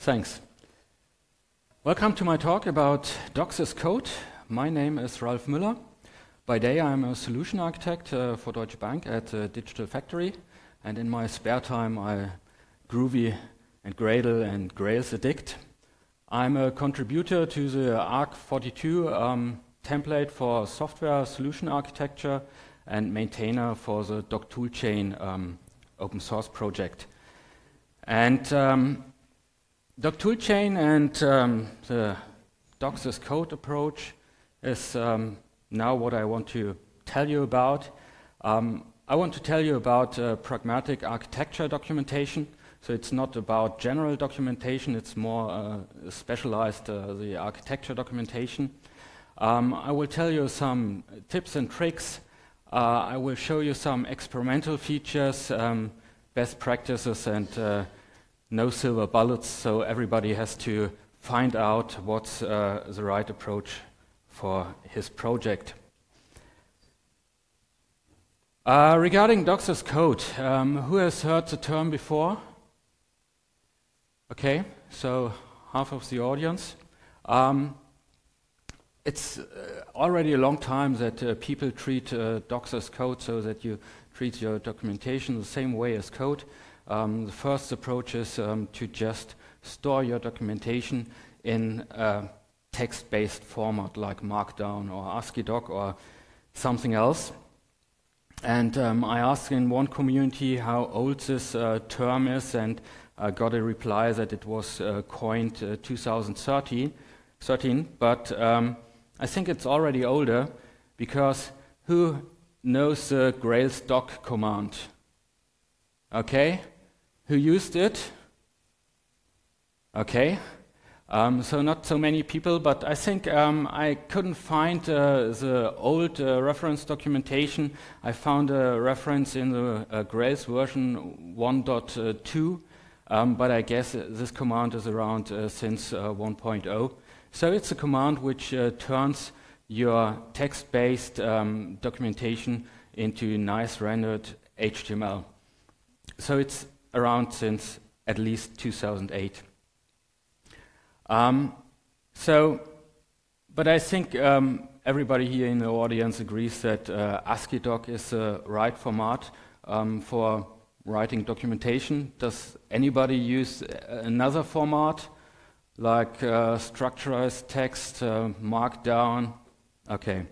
Thanks. Welcome to my talk about Docs as Code. My name is Ralf Müller. By day I'm a solution architect for Deutsche Bank at Digital Factory, and in my spare time I Groovy and Gradle and Grails addict. I'm a contributor to the ARC42 template for software solution architecture and maintainer for the Doc Toolchain open source project. And Doc Toolchain and the Docs as Code approach is now what I want to tell you about. I want to tell you about pragmatic architecture documentation. So it's not about general documentation, it's more specialized the architecture documentation. I will tell you some tips and tricks. I will show you some experimental features, best practices, and no silver bullets, so everybody has to find out what's the right approach for his project. Regarding Docs as Code, who has heard the term before? Okay, so half of the audience. It's already a long time that people treat Docs as Code, so that you treat your documentation the same way as code. The first approach is to just store your documentation in a text-based format like Markdown or ASCII-Doc or something else. And I asked in one community how old this term is, and I got a reply that it was coined 2013, but I think it's already older, because who knows the Grails doc command? Okay, who used it? Okay, so not so many people, but I think I couldn't find the old reference documentation. I found a reference in the Grails version 1.2, but I guess this command is around since 1.0. So it's a command which turns your text-based documentation into nice rendered HTML. So it's around since at least 2008. But I think everybody here in the audience agrees that ASCII-Doc is the right format for writing documentation. Does anybody use another format like structurized text, Markdown? Okay.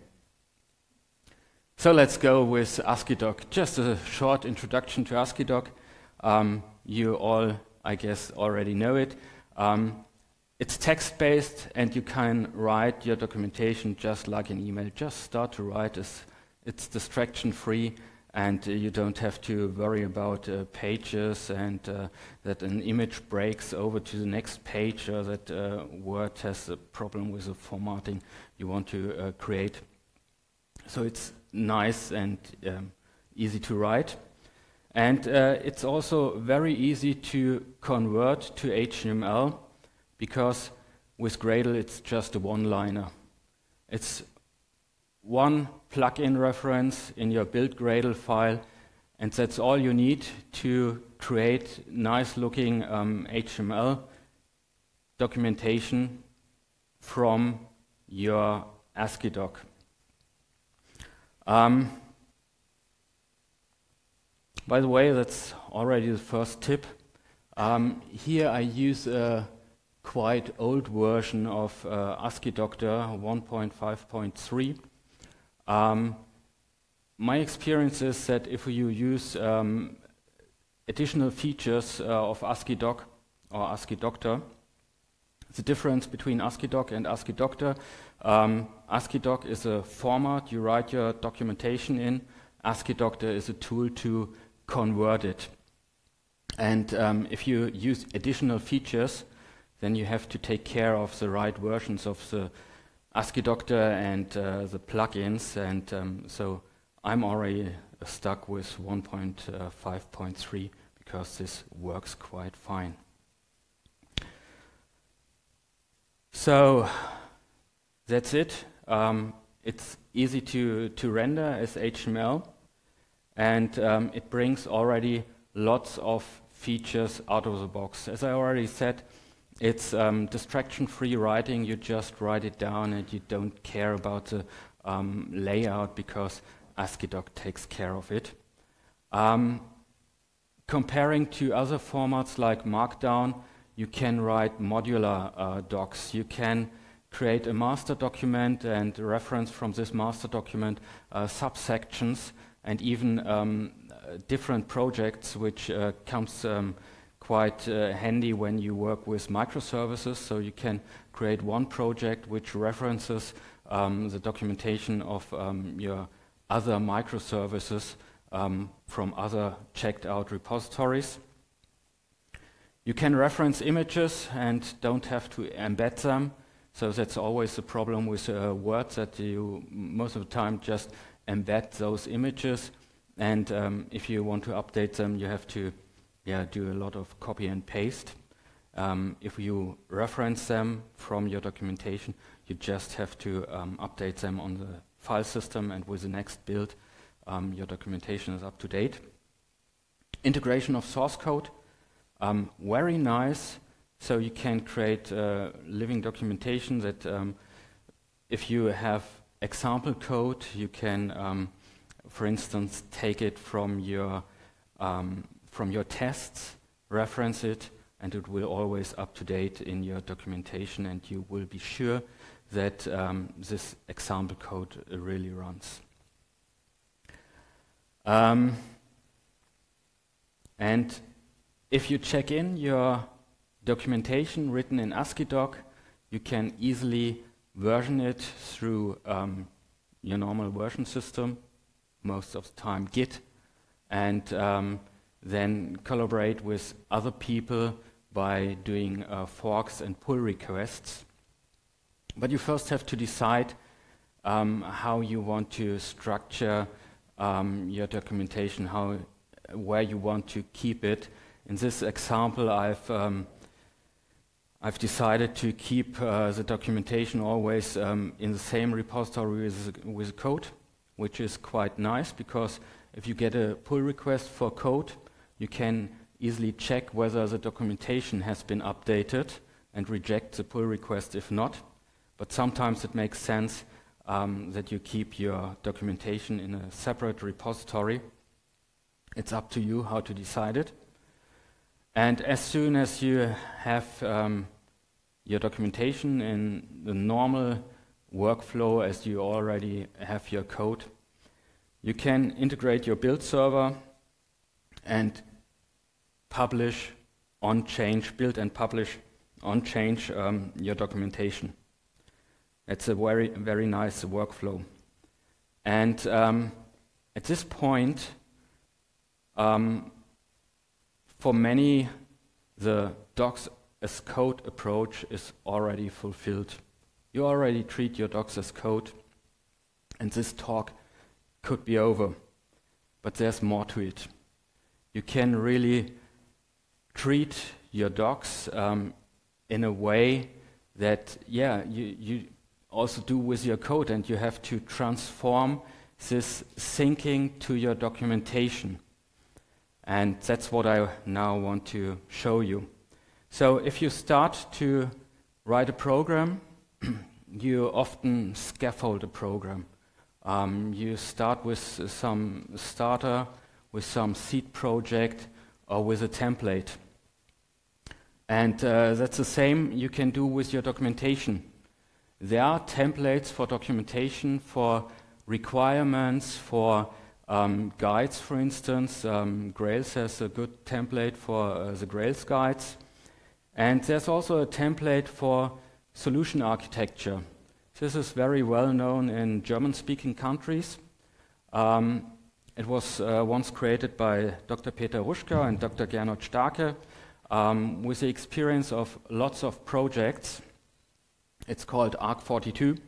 So let's go with ASCII-Doc. Just a short introduction to ASCII-Doc. You all, I guess, already know it. It's text-based, and you can write your documentation just like an email. Just start to write. It's distraction-free, and you don't have to worry about pages and that an image breaks over to the next page, or that Word has a problem with the formatting you want to create. So it's nice and easy to write. And it's also very easy to convert to HTML, because with Gradle it's just a one-liner. It's one plugin reference in your build Gradle file, and that's all you need to create nice-looking HTML documentation from your ASCII-Doc. By the way, that's already the first tip. Here I use a quite old version of ASCII-Doctor 1.5.3. My experience is that if you use additional features of ASCII-Doc or ASCII-Doctor, the difference between ASCII-Doc and ASCII-Doctor, ASCII-Doc is a format you write your documentation in. ASCII-Doctor is a tool to convert it. And if you use additional features, then you have to take care of the right versions of the ASCII-Doctor and the plugins, and so I'm already stuck with 1.5.3 because this works quite fine. So that's it. It's easy to render as HTML, and it brings already lots of features out of the box. As I already said, It's distraction-free writing. You just write it down and you don't care about the layout because AsciiDoc takes care of it. Comparing to other formats like Markdown, you can write modular docs. You can create a master document and reference from this master document subsections and even different projects, which comes quite handy when you work with microservices. So you can create one project which references the documentation of your other microservices from other checked out repositories. You can reference images and don't have to embed them. So that's always the problem with Word, that you most of the time just embed those images. And if you want to update them, you have to do a lot of copy and paste. If you reference them from your documentation, you just have to update them on the file system, and with the next build, your documentation is up to date. Integration of source code, very nice. So you can create living documentation that if you have example code, you can, for instance, take it from your tests, reference it, and it will always up to date in your documentation, and you will be sure that this example code really runs. And if you check in your documentation written in AsciiDoc, you can easily version it through your normal version system, most of the time Git, and then collaborate with other people by doing forks and pull requests. But you first have to decide how you want to structure your documentation, where you want to keep it. In this example, I've decided to keep the documentation always in the same repository with code, which is quite nice, because if you get a pull request for code, you can easily check whether the documentation has been updated and reject the pull request if not. But sometimes it makes sense that you keep your documentation in a separate repository. It's up to you how to decide it. And as soon as you have your documentation in the normal workflow, as you already have your code, you can integrate your build server and publish on change, build and publish on change your documentation. It's a very, very nice workflow. And at this point, for many, the docs as code approach is already fulfilled. You already treat your docs as code, and this talk could be over. But there's more to it. You can really treat your docs in a way that, you also do with your code, and you have to transform this thinking to your documentation. And that's what I now want to show you. So if you start to write a program, you often scaffold a program. You start with some starter, with some seed project, or with a template. And that's the same you can do with your documentation. There are templates for documentation, for requirements, for guides, for instance. Grails has a good template for the Grails guides. And there's also a template for solution architecture. This is very well known in German-speaking countries. It was once created by Dr. Peter Ruschka and Dr. Gernot Starke with the experience of lots of projects. It's called ARC42.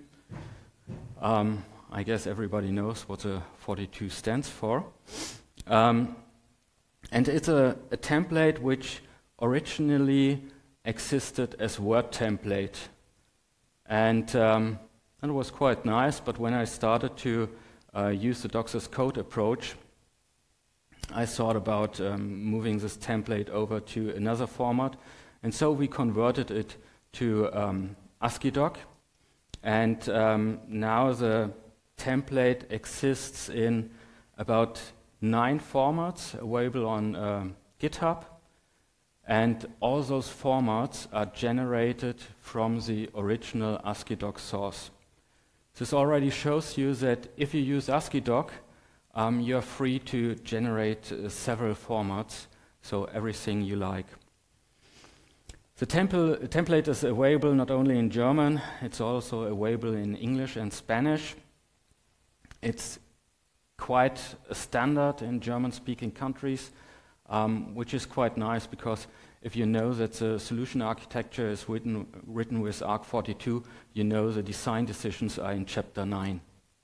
I guess everybody knows what the 42 stands for. And it's a template which originally existed as Word template. And it was quite nice, but when I started to use the docs as code approach, I thought about moving this template over to another format, And so we converted it to ASCII-Doc, and now the template exists in about 9 formats available on GitHub, and all those formats are generated from the original ASCII-Doc source. This already shows you that if you use ASCII-Doc, you're free to generate several formats, so everything you like. The template is available not only in German, it's also available in English and Spanish. It's quite a standard in German-speaking countries, which is quite nice because if you know that the solution architecture is written with ARC42, you know the design decisions are in Chapter 9.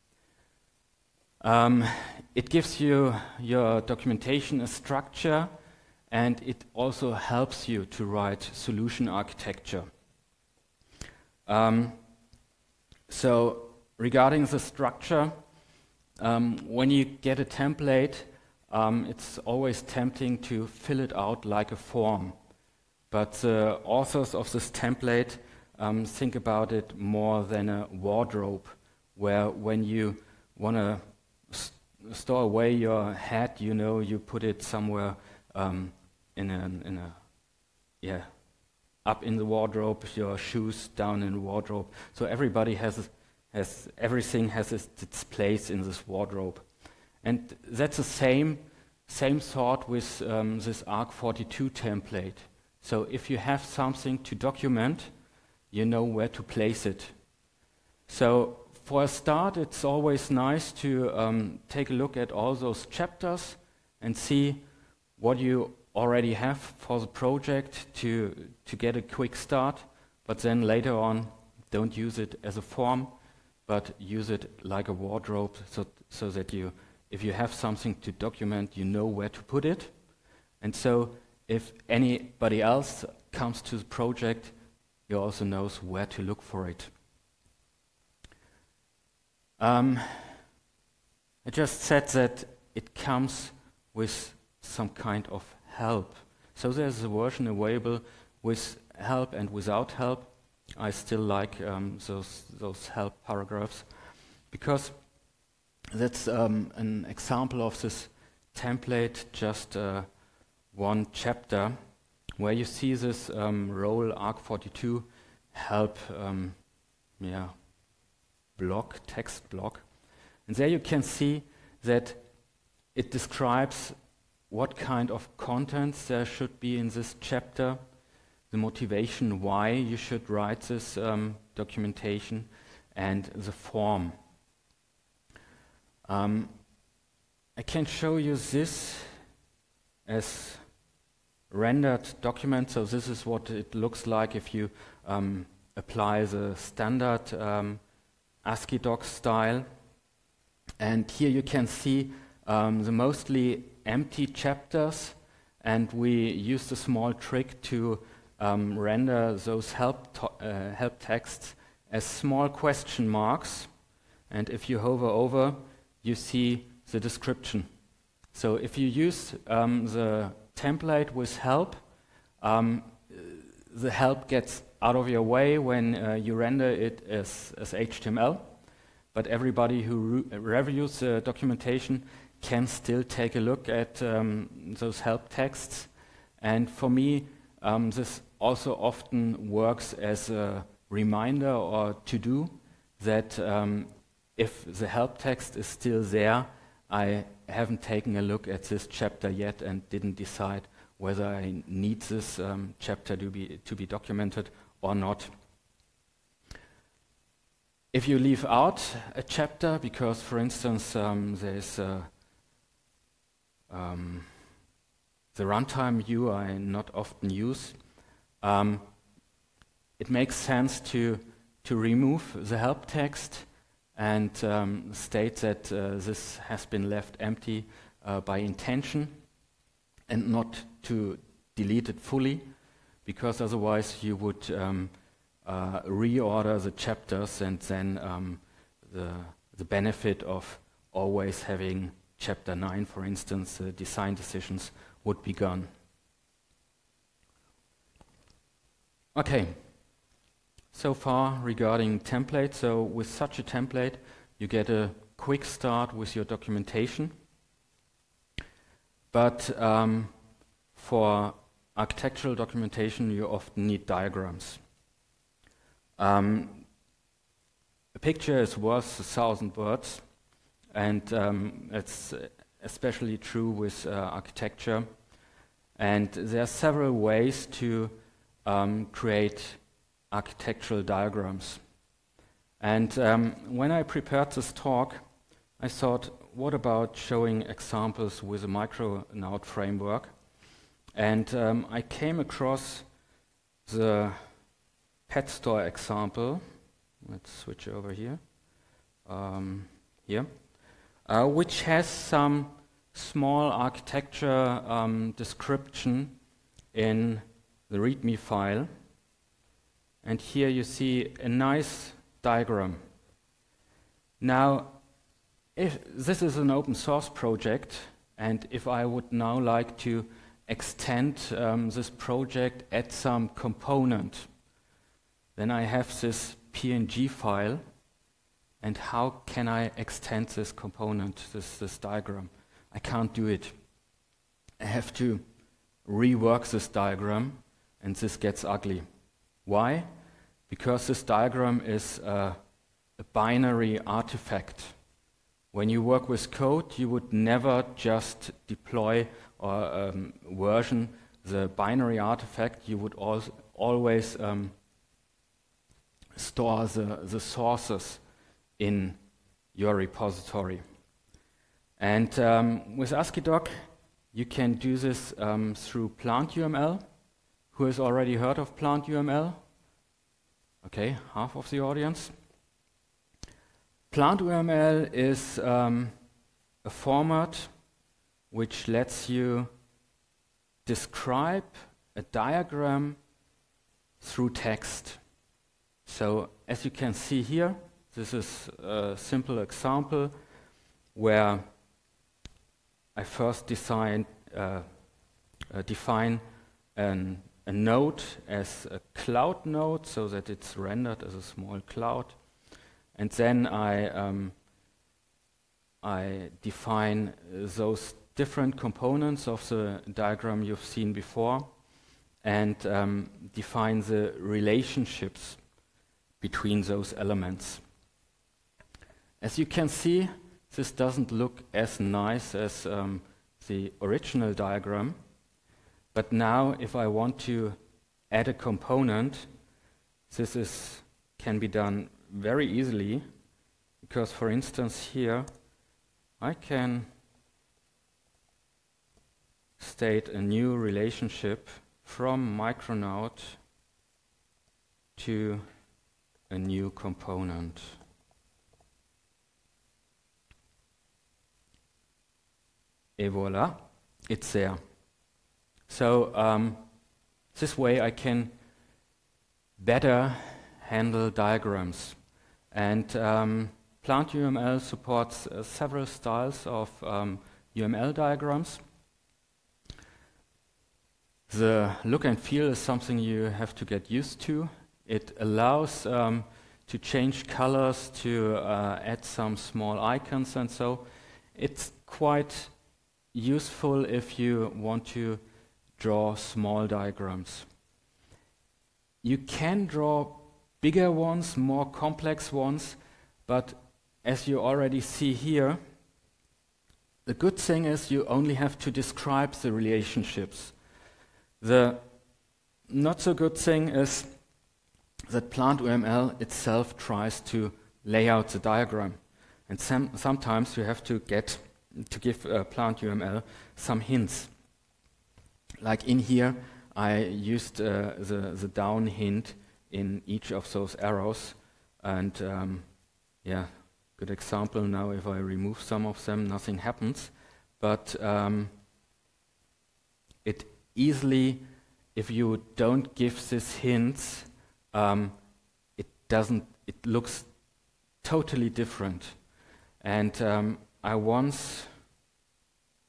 It gives you your documentation a structure, and it also helps you to write solution architecture. So regarding the structure, when you get a template, it's always tempting to fill it out like a form. But the authors of this template think about it more than a wardrobe, where when you want to store away your hat, you know, you put it somewhere up in the wardrobe, your shoes down in the wardrobe. So everybody everything has its place in this wardrobe. And that's the same thought with this ARC42 template. So if you have something to document, you know where to place it. So for a start, it's always nice to take a look at all those chapters and see what you already have for the project to get a quick start. But then later on, don't use it as a form, but use it like a wardrobe, so that if you have something to document, you know where to put it. And so if anybody else comes to the project, you also knows where to look for it. I just said that it comes with some kind of help. So there's a version available with help and without help. I still like those help paragraphs, because that's an example of this template, just one chapter, where you see this role ARC42 help block, text block. And there you can see that it describes what kind of contents there should be in this chapter, the motivation why you should write this documentation, and the form. I can show you this as rendered document. So this is what it looks like if you apply the standard ASCII-Doc style. And here you can see the mostly empty chapters, and we used a small trick to render those help texts as small question marks. And if you hover over, you see the description. So if you use the template with help, the help gets out of your way when you render it as HTML. But everybody who reviews the documentation can still take a look at those help texts. And for me, this also often works as a reminder or to-do that if the help text is still there, I haven't taken a look at this chapter yet and didn't decide whether I need this chapter to be documented or not. If you leave out a chapter because, for instance, there's the runtime view I not often use, it makes sense to remove the help text and state that this has been left empty by intention, and not to delete it fully, because otherwise you would reorder the chapters, and then the benefit of always having chapter 9, for instance, design decisions, would be gone. Okay, so far regarding templates. So with such a template, you get a quick start with your documentation. But for architectural documentation, you often need diagrams. A picture is worth 1,000 words, and it's especially true with architecture. And there are several ways to create architectural diagrams. And when I prepared this talk, I thought, what about showing examples with a Micronaut framework? And I came across the pet store example. Let's switch over here. Which has some small architecture description in the README file. And here you see a nice diagram. Now, if this is an open source project, and if I would now like to extend this project, add some component, then I have this PNG file, and how can I extend this component, this diagram? I can't do it. I have to rework this diagram, and this gets ugly. Why? Because this diagram is a binary artifact. When you work with code, you would never just deploy or version the binary artifact. You would always store the sources in your repository. And with AsciiDoc, you can do this through PlantUML. Who has already heard of PlantUML? Okay, half of the audience. PlantUML is a format which lets you describe a diagram through text. So as you can see here, this is a simple example where I first define a node as a cloud node so that it's rendered as a small cloud. And then I define those different components of the diagram you've seen before and define the relationships between those elements. As you can see, this doesn't look as nice as the original diagram. But now, if I want to add a component, this can be done very easily, because, for instance, here I can state a new relationship from Micronaut to a new component. Et voila, it's there. So this way I can better handle diagrams. And PlantUML supports several styles of UML diagrams. The look and feel is something you have to get used to. It allows to change colors, to add some small icons, and so it's quite useful if you want to draw small diagrams. You can draw bigger ones, more complex ones, but as you already see here, the good thing is you only have to describe the relationships. The not so good thing is that PlantUML itself tries to lay out the diagram, and sometimes you have to give PlantUML some hints. Like in here, I used the down hint in each of those arrows, and yeah, good example. Now, if I remove some of them, nothing happens. But it easily, if you don't give these hints, it looks totally different. And I once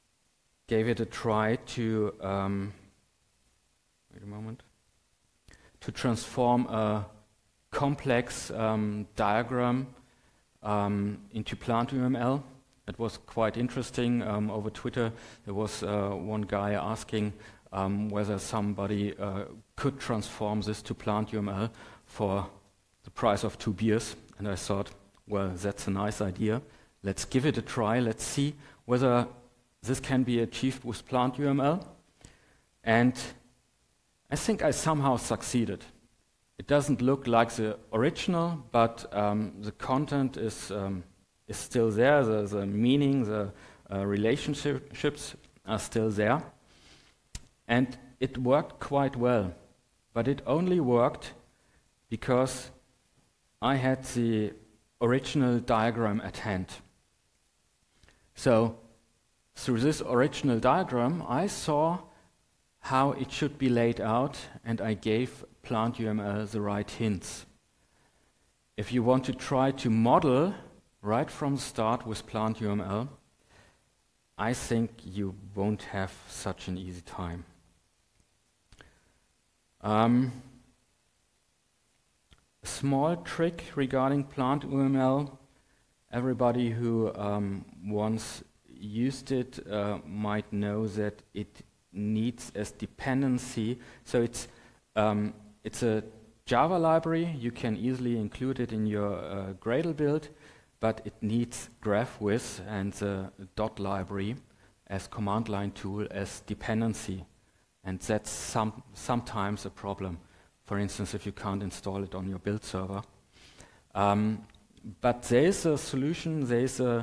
gave it a try to wait a moment, to transform a complex diagram into plant UML. It was quite interesting. Over Twitter, there was one guy asking whether somebody could transform this to plant UML for the price of 2 beers. And I thought, well, that's a nice idea. Let's give it a try. Let's see whether this can be achieved with plant UML. And I think I somehow succeeded. It doesn't look like the original, but the content is still there. The meaning, the relationships are still there. And it worked quite well. But it only worked because I had the original diagram at hand. So through this original diagram, I saw how it should be laid out, and I gave plant UML the right hints. If you want to try to model right from the start with plant UML, I think you won't have such an easy time. A small trick regarding plant UML, everybody who once used it might know that it needs as dependency. So it's a Java library. You can easily include it in your Gradle build, but it needs GraphWiz and the dot library as command line tool as dependency. And that's sometimes a problem. For instance, if you can't install it on your build server. But there is a solution. There is a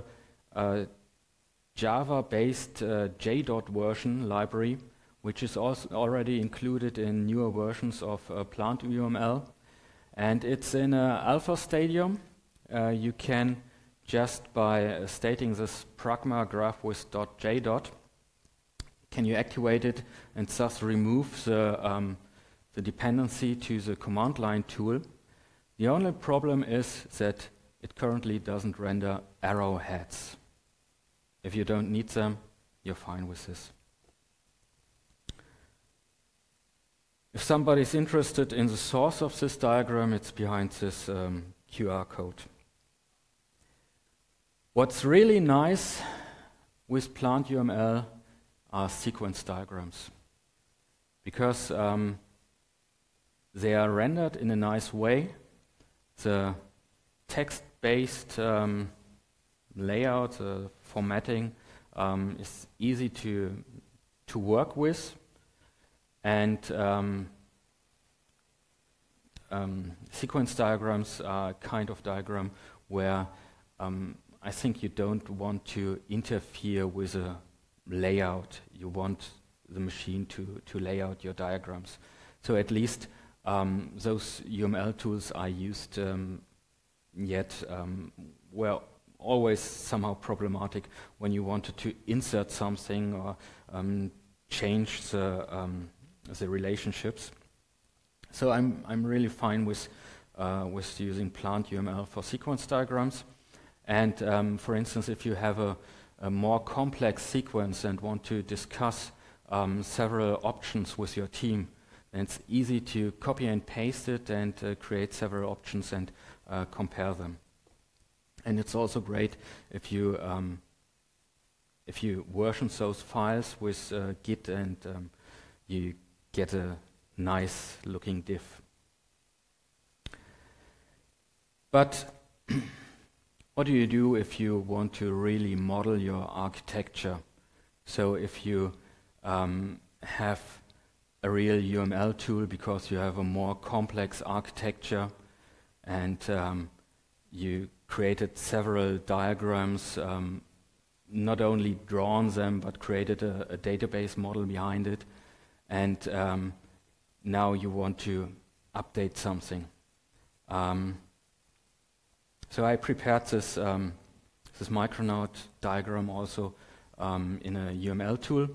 Java-based JDOT version library, which is also already included in newer versions of plant UML. And it's in alpha stadium. You can just by stating this pragma GraphWiz.jdot, can you activate it and thus remove the dependency to the command line tool. The only problem is that it currently doesn't render arrowheads. If you don't need them, you're fine with this. If somebody's interested in the source of this diagram, it's behind this QR code. What's really nice with plant UML are sequence diagrams, because they are rendered in a nice way. The text-based layout, formatting is easy to work with, and sequence diagrams are a kind of diagram where I think you don't want to interfere with a layout. You want the machine to lay out your diagrams. So at least those UML tools I used yet were always somehow problematic when you wanted to insert something or change the relationships. So I'm really fine with using plant UML for sequence diagrams. And for instance, if you have a more complex sequence and want to discuss several options with your team, then it's easy to copy and paste it and create several options and compare them. And it's also great if you version those files with Git and you get a nice looking diff. But what do you do if you want to really model your architecture? So if you have a real UML tool because you have a more complex architecture and you created several diagrams, not only drawn them but created a database model behind it, and now you want to update something. So I prepared this Micronaut diagram also in a UML tool.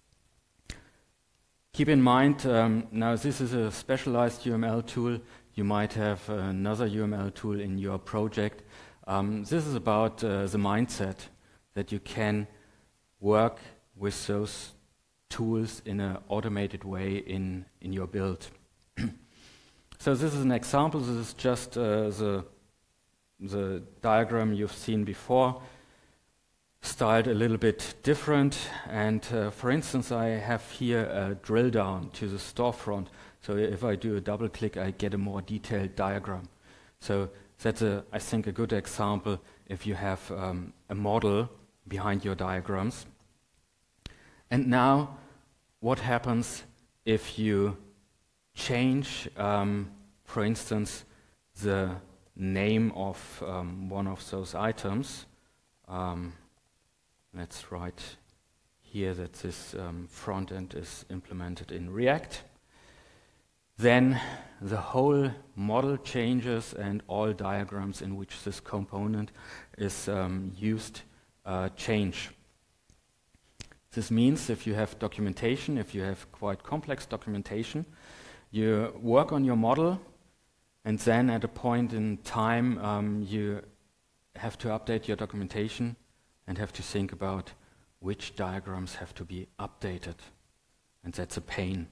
Keep in mind, now this is a specialized UML tool. You might have another UML tool in your project. This is about the mindset that you can work with those tools in an automated way in your build. So this is an example. This is just the diagram you've seen before, styled a little bit different. And for instance, I have here a drill down to the storefront. So if I do a double click, I get a more detailed diagram. So that's, I think, a good example if you have a model behind your diagrams. And now, what happens if you change, for instance, the name of one of those items? Let's write here that this front end is implemented in React. Then the whole model changes and all diagrams in which this component is used change. This means if you have documentation, if you have quite complex documentation, you work on your model, and then at a point in time you have to update your documentation and have to think about which diagrams have to be updated. And that's a pain.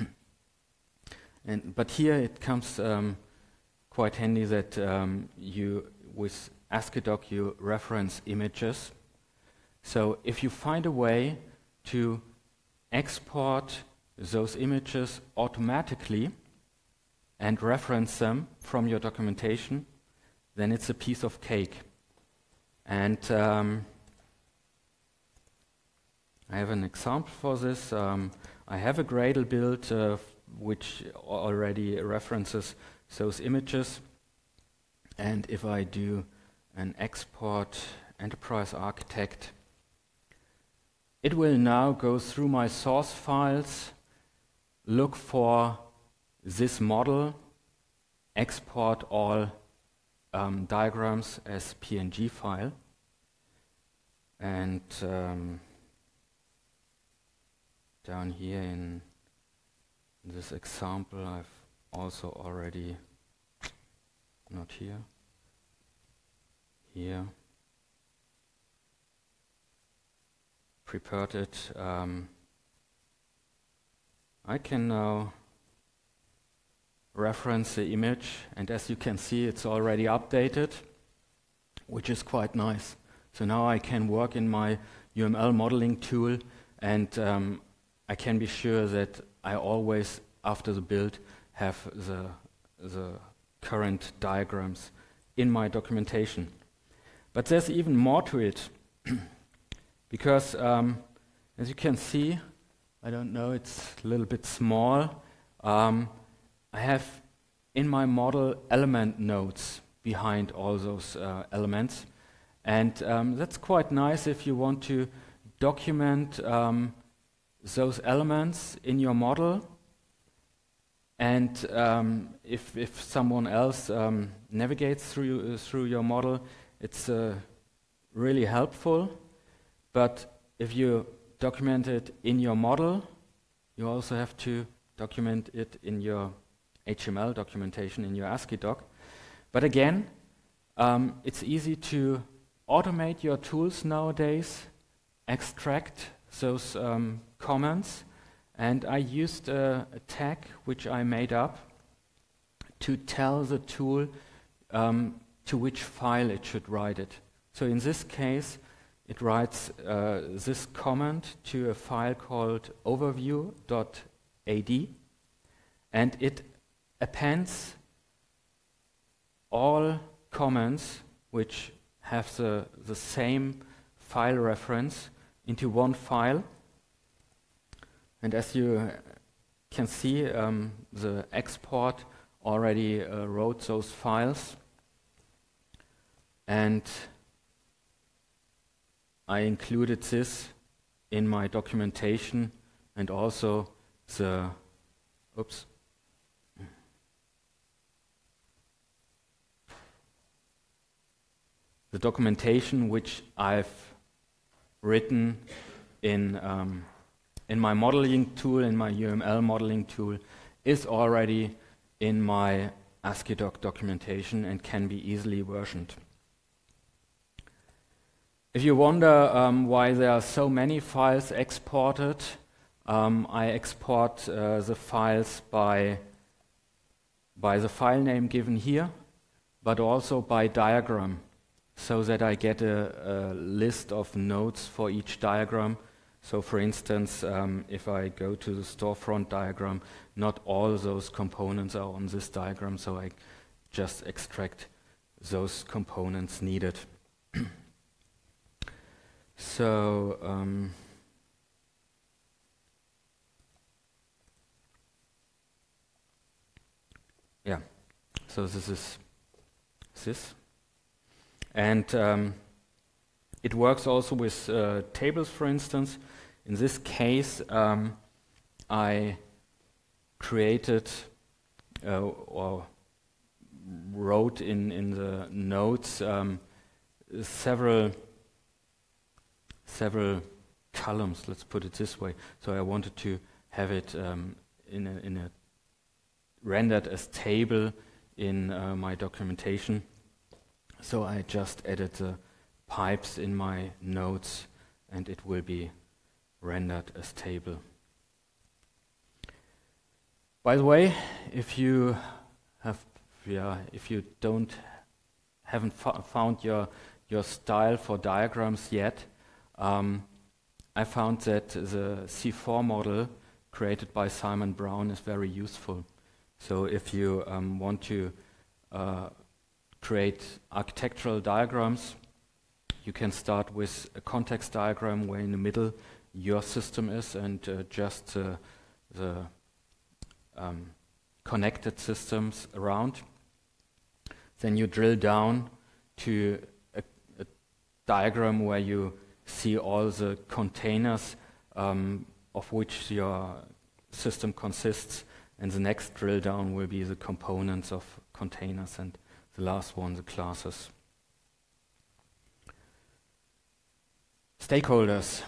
But here it comes quite handy that you, with AsciiDoc, you reference images. So if you find a way to export those images automatically and reference them from your documentation, then it's a piece of cake. And I have an example for this. I have a Gradle build which already references those images. And if I do an export enterprise architect, it will now go through my source files, look for this model, export all diagrams as PNG file, and down here in this example I've also already, not here, here, prepared it. I can now reference the image, and as you can see, it's already updated, which is quite nice. So now I can work in my UML modeling tool, and I can be sure that I always, after the build, have the current diagrams in my documentation. But there's even more to it, because as you can see, I don't know, it's a little bit small. I have in my model element nodes behind all those elements, and that's quite nice if you want to document those elements in your model, and if someone else navigates through your model, it's really helpful. But if you document it in your model, you also have to document it in your HTML documentation in your AsciiDoc. But again, it's easy to automate your tools nowadays, extract those comments, and I used a tag which I made up to tell the tool to which file it should write it. So in this case, it writes this comment to a file called overview.ad, and it appends all comments which have the same file reference into one file. And as you can see, the export already wrote those files, and I included this in my documentation, and also the documentation which I've written in my modeling tool, in my UML modeling tool, is already in my AsciiDoc documentation and can be easily versioned. If you wonder why there are so many files exported, I export the files by by the file name given here, but also by diagram, so that I get a list of nodes for each diagram. So for instance, if I go to the storefront diagram, not all those components are on this diagram, so I just extract those components needed. So yeah, so this is this. And it works also with tables, for instance. In this case, I created or wrote in the notes several columns, let's put it this way. So I wanted to have it in a rendered as table in my documentation. So I just added the pipes in my notes, and it will be rendered as table. By the way, if you haven't found your style for diagrams yet, I found that the C4 model created by Simon Brown is very useful. So if you want to create architectural diagrams, you can start with a context diagram where in the middle your system is, and just the connected systems around. Then you drill down to a diagram where you see all the containers of which your system consists, and the next drill down will be the components of containers, and the last one, the classes. Stakeholders.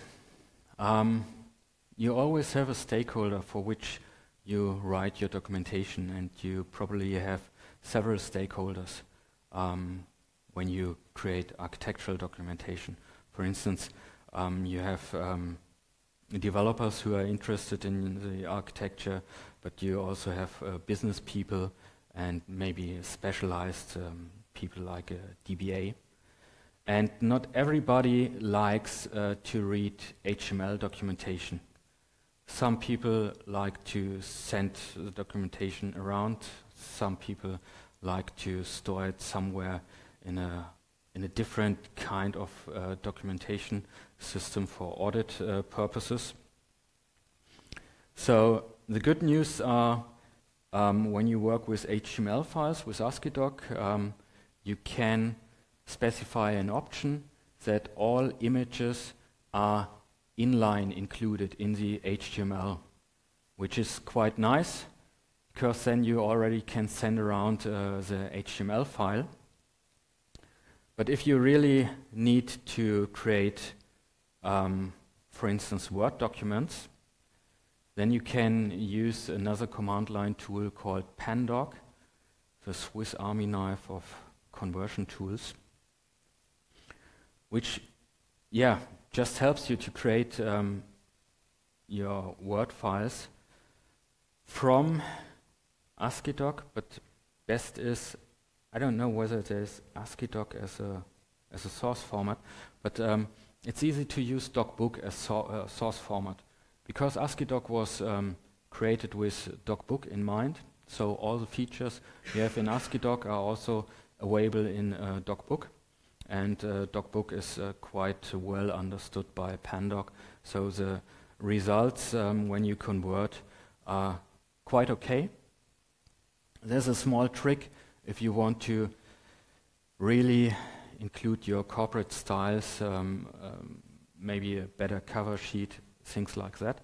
You always have a stakeholder for which you write your documentation, and you probably have several stakeholders when you create architectural documentation. For instance, you have developers who are interested in the architecture, but you also have business people and maybe specialized people like a DBA. And not everybody likes to read HTML documentation. Some people like to send the documentation around. Some people like to store it somewhere in a different kind of documentation system for audit purposes. So the good news are when you work with HTML files with AsciiDoc, you can specify an option that all images are inline included in the HTML, which is quite nice, because then you already can send around the HTML file. But if you really need to create, for instance, Word documents, then you can use another command line tool called Pandoc, the Swiss Army knife of conversion tools, which, just helps you to create your Word files from AsciiDoc, but best is, I don't know whether there's AsciiDoc as a source format, but it's easy to use DocBook as source format, because AsciiDoc was created with DocBook in mind, so all the features you have in AsciiDoc are also available in DocBook. And DocBook is quite well understood by Pandoc, so the results when you convert are quite okay. There's a small trick if you want to really include your corporate styles, maybe a better cover sheet, things like that.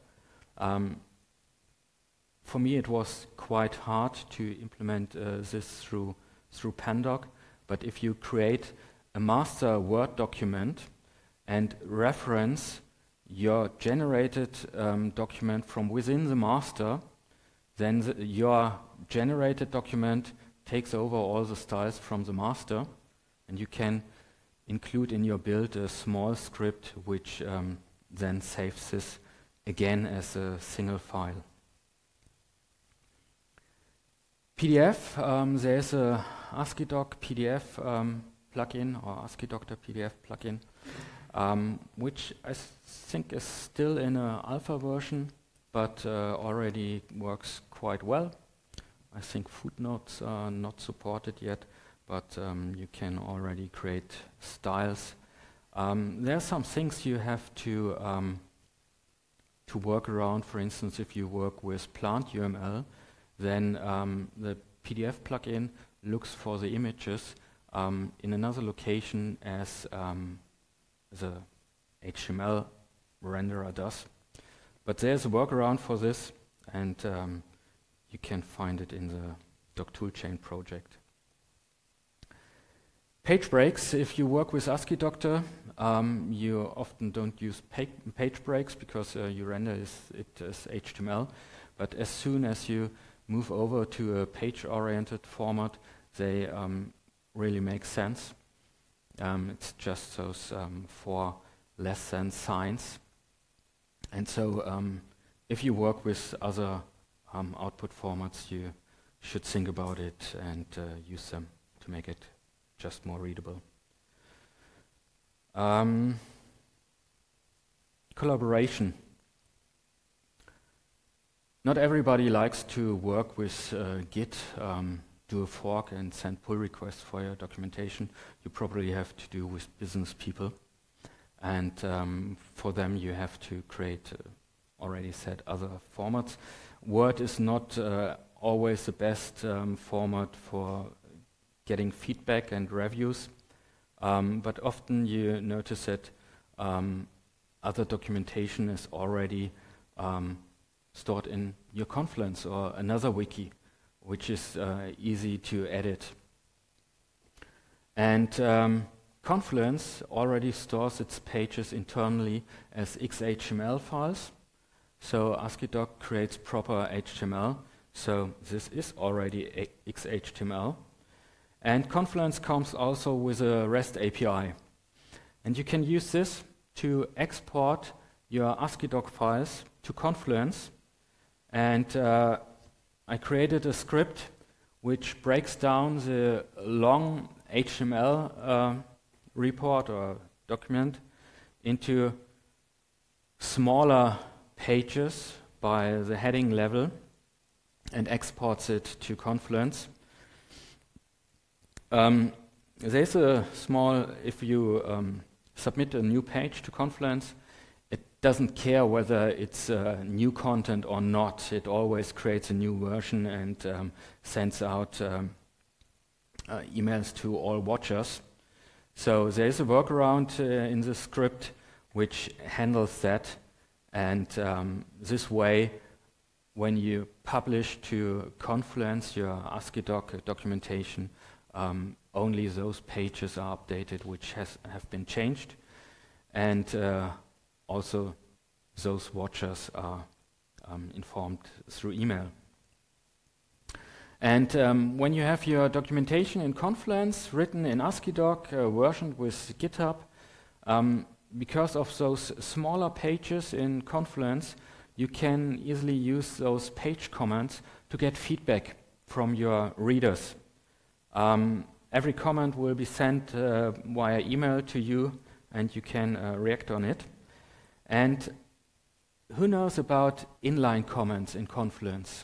For me it was quite hard to implement this through Pandoc, but if you create a master Word document and reference your generated document from within the master, then your generated document takes over all the styles from the master, and you can include in your build a small script which then saves this again as a single file. PDF, there's a ASCII-Doc PDF plugin or ASCII-Doctor PDF plugin, which I think is still in an alpha version, but already works quite well. I think footnotes are not supported yet, but you can already create styles. There are some things you have to work around. For instance, if you work with plant UML, then the PDF plugin looks for the images in another location as the HTML renderer does. But there's a workaround for this, and you can find it in the Doc Toolchain project. Page breaks. If you work with ASCII-Doctor, you often don't use page breaks because you render it as HTML. But as soon as you move over to a page-oriented format, they really make sense. It's just those 4 less than signs. And so if you work with other output formats, you should think about it and use them to make it just more readable. Collaboration. Not everybody likes to work with Git, do a fork and send pull requests for your documentation. You probably have to do with business people. And for them you have to create already said other formats. Word is not always the best format for getting feedback and reviews, but often you notice that other documentation is already stored in your Confluence or another wiki, which is easy to edit. And Confluence already stores its pages internally as XHTML files. So ASCII-Doc creates proper HTML. So this is already XHTML. And Confluence comes also with a REST API. And you can use this to export your ASCII-Doc files to Confluence. And I created a script which breaks down the long HTML report or document into smaller pages by the heading level and exports it to Confluence. There's a small, if you submit a new page to Confluence, it doesn't care whether it's new content or not. It always creates a new version and sends out emails to all watchers. So there's a workaround in the script which handles that, and this way, when you publish to Confluence your ASCII-Doc documentation, only those pages are updated which have been changed, and also those watchers are informed through email. And when you have your documentation in Confluence written in ASCII-Doc, versioned with GitHub, because of those smaller pages in Confluence, you can easily use those page comments to get feedback from your readers. Every comment will be sent via email to you, and you can react on it. And who knows about inline comments in Confluence?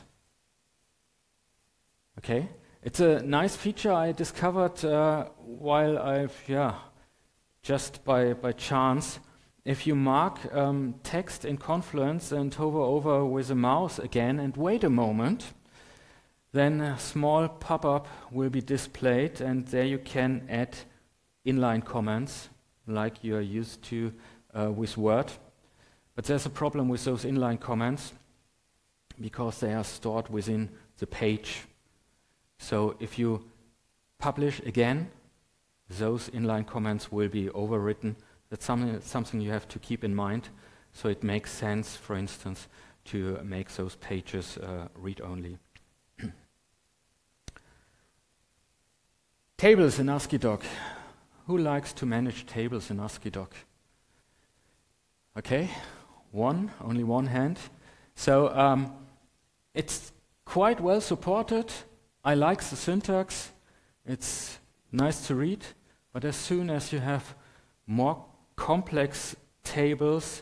Okay, it's a nice feature I discovered while I've, just by chance. If you mark text in Confluence and hover over with a mouse again and wait a moment, then a small pop-up will be displayed, and there you can add inline comments like you are used to with Word. But there's a problem with those inline comments because they are stored within the page. So if you publish again, those inline comments will be overwritten. That's something you have to keep in mind. So it makes sense, for instance, to make those pages read-only. Tables in ASCII-Doc. Who likes to manage tables in ASCII-Doc? Okay, only one hand. So it's quite well supported. I like the syntax, it's nice to read, but as soon as you have more complex tables,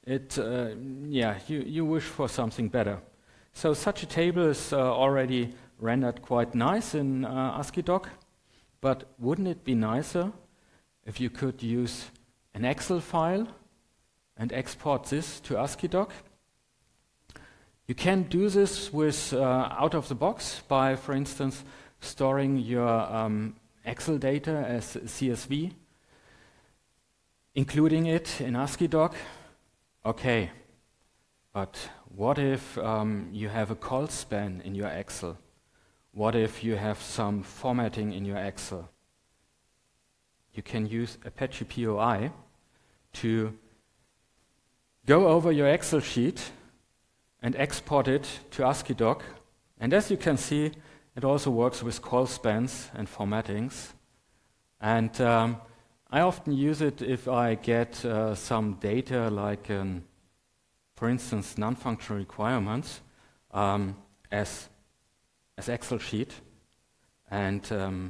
you wish for something better. So such a table is already rendered quite nice in AsciiDoc, but wouldn't it be nicer if you could use an Excel file and export this to AsciiDoc? You can do this with out of the box by, for instance, storing your Excel data as CSV, including it in AsciiDoc. Okay, but what if you have a call span in your Excel? What if you have some formatting in your Excel? You can use Apache POI to go over your Excel sheet and export it to AsciiDoc. And as you can see, it also works with call spans and formattings. And I often use it if I get some data like, for instance, non-functional requirements as Excel sheet. And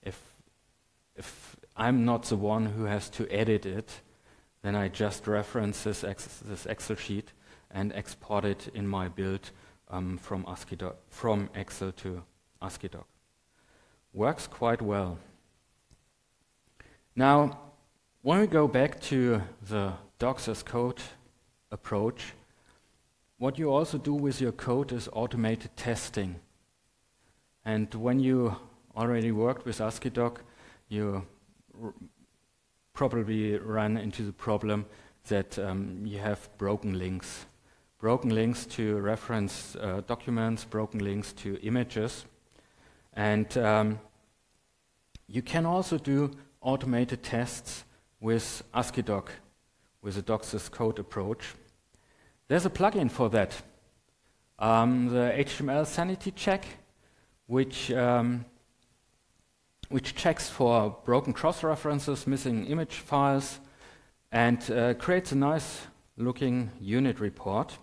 if I'm not the one who has to edit it, then I just reference this Excel sheet and export it in my build from Excel to AsciiDoc. Works quite well. Now, when we go back to the docs as code approach, what you also do with your code is automated testing. And when you already worked with AsciiDoc, you probably run into the problem that you have broken links. Broken links to reference documents, broken links to images. And you can also do automated tests with AsciiDoc, with the docs as code approach. There's a plugin for that. The HTML sanity check, which checks for broken cross-references, missing image files, and creates a nice-looking unit report.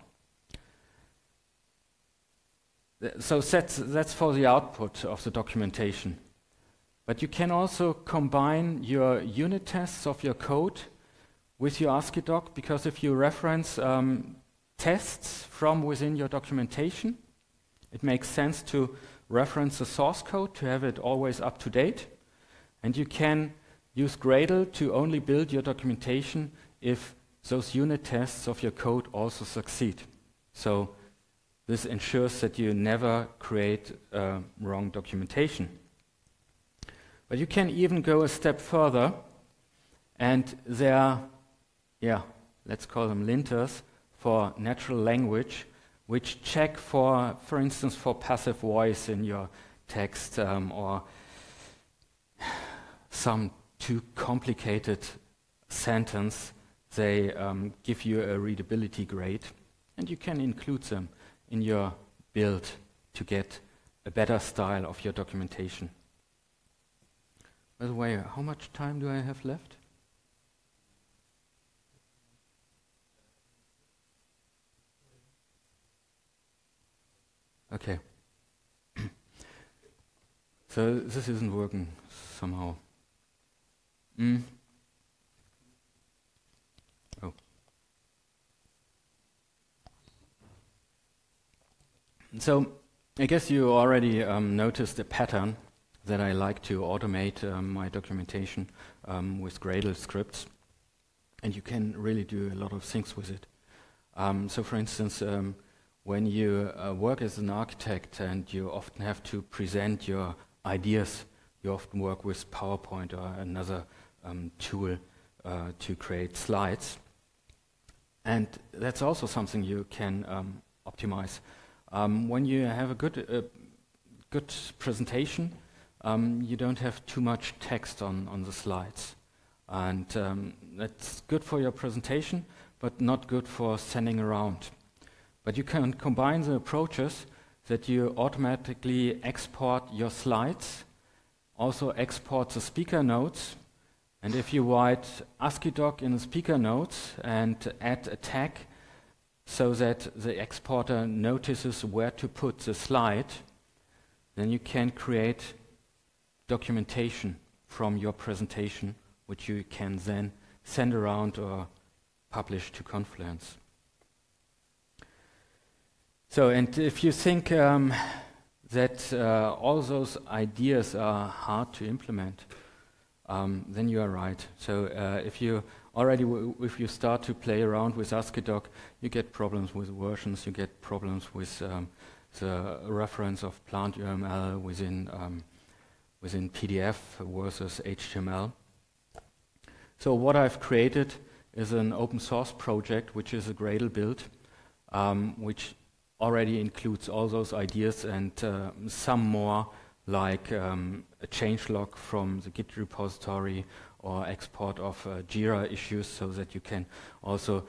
So that's for the output of the documentation. But you can also combine your unit tests of your code with your AsciiDoc, because if you reference tests from within your documentation, it makes sense to reference the source code to have it always up to date. And you can use Gradle to only build your documentation if those unit tests of your code also succeed. So this ensures that you never create wrong documentation. But you can even go a step further, and there are, let's call them linters for natural language, which check for instance, for passive voice in your text or some too complicated sentence. They give you a readability grade, and you can include them in your build to get a better style of your documentation. By the way, how much time do I have left? Okay. So this isn't working somehow. Oh. So I guess you already noticed a pattern that I like to automate my documentation with Gradle scripts, and you can really do a lot of things with it. So for instance, when you work as an architect and you often have to present your ideas, you often work with PowerPoint or another tool to create slides. And that's also something you can optimize. When you have a good presentation, you don't have too much text on the slides. And that's good for your presentation, but not good for sending around. But you can combine the approaches that you automatically export your slides, also export the speaker notes, and if you write AsciiDoc in the speaker notes and add a tag so that the exporter notices where to put the slide, then you can create documentation from your presentation, which you can then send around or publish to Confluence. So, and if you think that all those ideas are hard to implement, then you are right. So if you already, if you start to play around with ASCII-Doc, you get problems with versions, you get problems with the reference of plant UML within PDF versus HTML. So what I've created is an open source project, which is a Gradle build, which already includes all those ideas and some more, like a changelog from the Git repository or export of Jira issues, so that you can also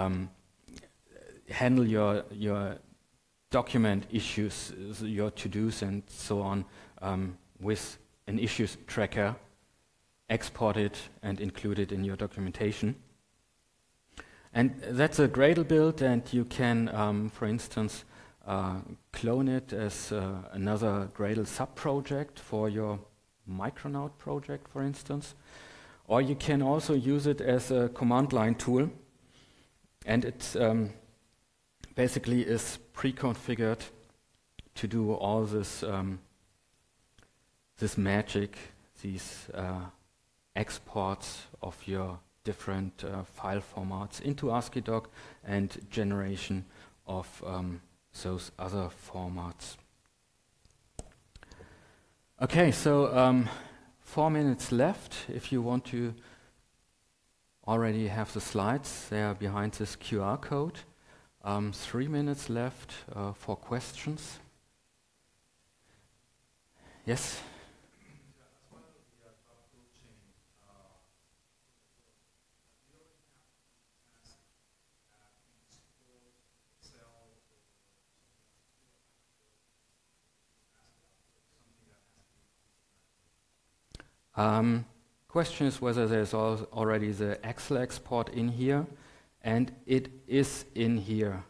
handle your document issues, your to-dos and so on, with an issues tracker, export it and include it in your documentation. And that's a Gradle build, and you can, for instance, clone it as another Gradle sub-project for your Micronaut project, for instance. Or you can also use it as a command line tool, and it basically is pre-configured to do all this this magic, these exports of your different file formats into ASCII-Doc and generation of those other formats. Okay, so 4 minutes left. If you want to already have the slides, they are behind this QR code. 3 minutes left for questions. Yes? Question is whether there's already the Excel export in here, and it is in here.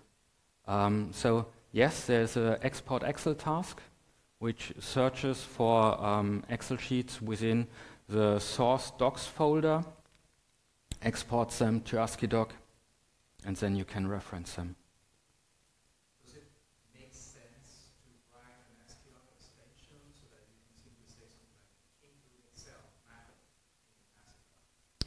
So yes, there's an export Excel task, which searches for Excel sheets within the source docs folder, exports them to ASCII-Doc, and then you can reference them. Does it make sense to write an ASCII-Doc extension so that you can simply say something like into Excel map in ASCII-Doc?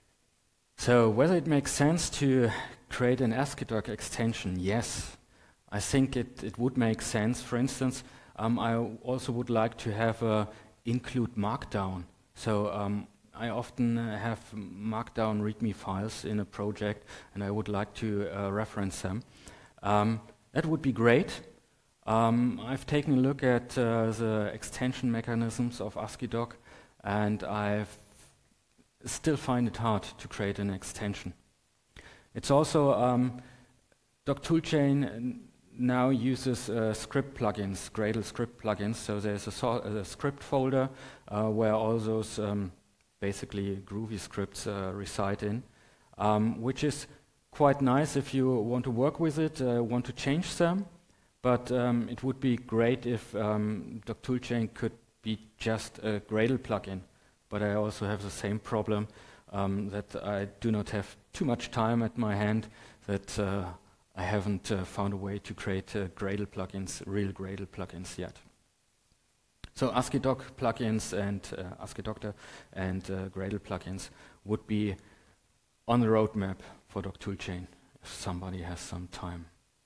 So whether it makes sense to create an ASCII-Doc extension, yes. I think it would make sense. For instance, I also would like to have a include Markdown. So I often have Markdown README files in a project, and I would like to reference them. That would be great. I've taken a look at the extension mechanisms of ASCII-Doc, and I still find it hard to create an extension. It's also Doc Toolchain now uses script plugins, Gradle script plugins. So there's a script folder where all those basically Groovy scripts reside in, which is quite nice if you want to work with it, want to change them. But it would be great if Doc Toolchain could be just a Gradle plugin. But I also have the same problem that I do not have too much time at my hand, that I haven't found a way to create Gradle plugins, real Gradle plugins yet. So ASCII-Doc plugins and ASCII-Doctor and Gradle plugins would be on the roadmap for Doc Toolchain if somebody has some time.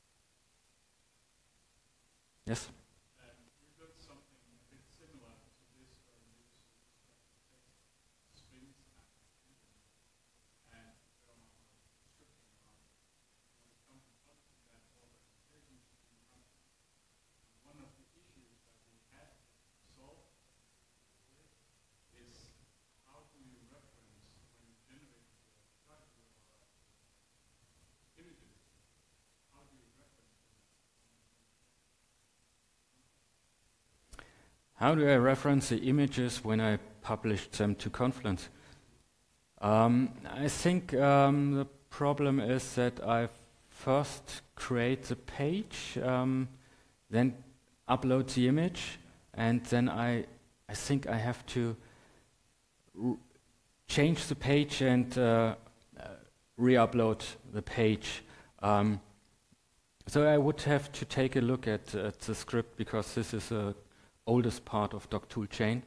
Yes? We've got something a bit similar to this where we use strings and scripting around. When it comes to publishing that all representations in Confluence, one of the issues that we had to solve with is how do you reference when you generate images? How do you reference them? How do I reference the images when I publish them to Confluence? I think the problem is that I first create the page, then upload the image, and then I think I have to change the page and re-upload the page. So I would have to take a look at the script, because this is the oldest part of DocToolChain.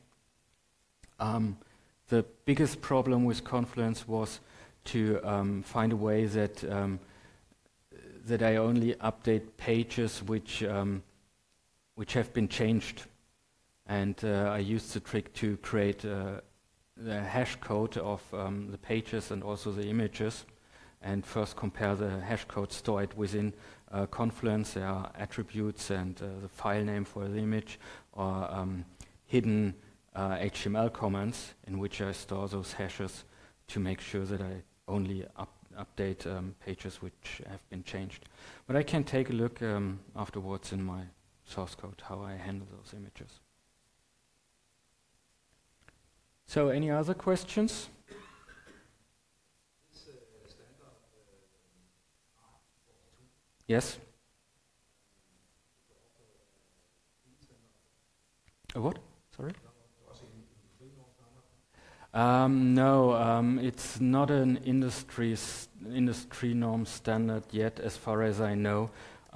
The biggest problem with Confluence was to find a way that that I only update pages which have been changed, and I used the trick to create the hash code of the pages and also the images, and first compare the hash code stored within Confluence. There are attributes and the file name for the image, or hidden HTML comments in which I store those hashes to make sure that I only update pages which have been changed. But I can take a look afterwards in my source code how I handle those images. So any other questions? Yes? A what? Sorry? No, it's not an industry norm standard yet, as far as I know.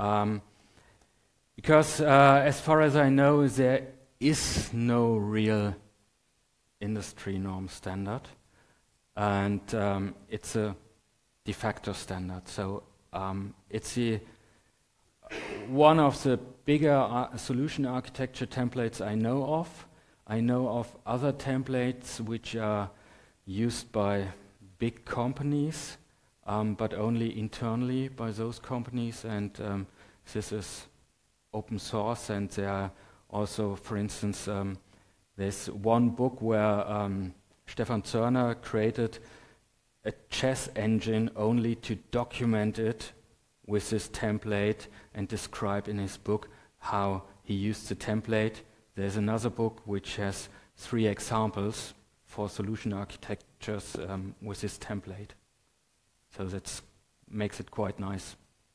Because as far as I know, there is no real industry norm standard, and it's a de facto standard. So it's one of the bigger solution architecture templates I know of. I know of other templates which are used by big companies, but only internally by those companies, and this is open source. And there are also, for instance, there's one book where Stefan Zörner created a chess engine only to document it with this template and describe in his book how he used the template. There's another book which has 3 examples for solution architectures with this template. So that makes it quite nice.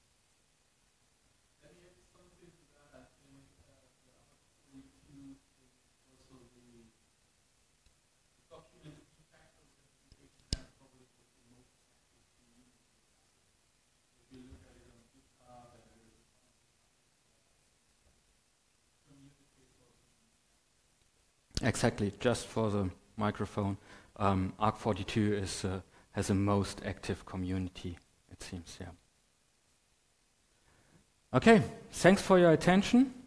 Exactly, just for the microphone. Arc42 has the most active community, it seems, yeah. Okay, thanks for your attention.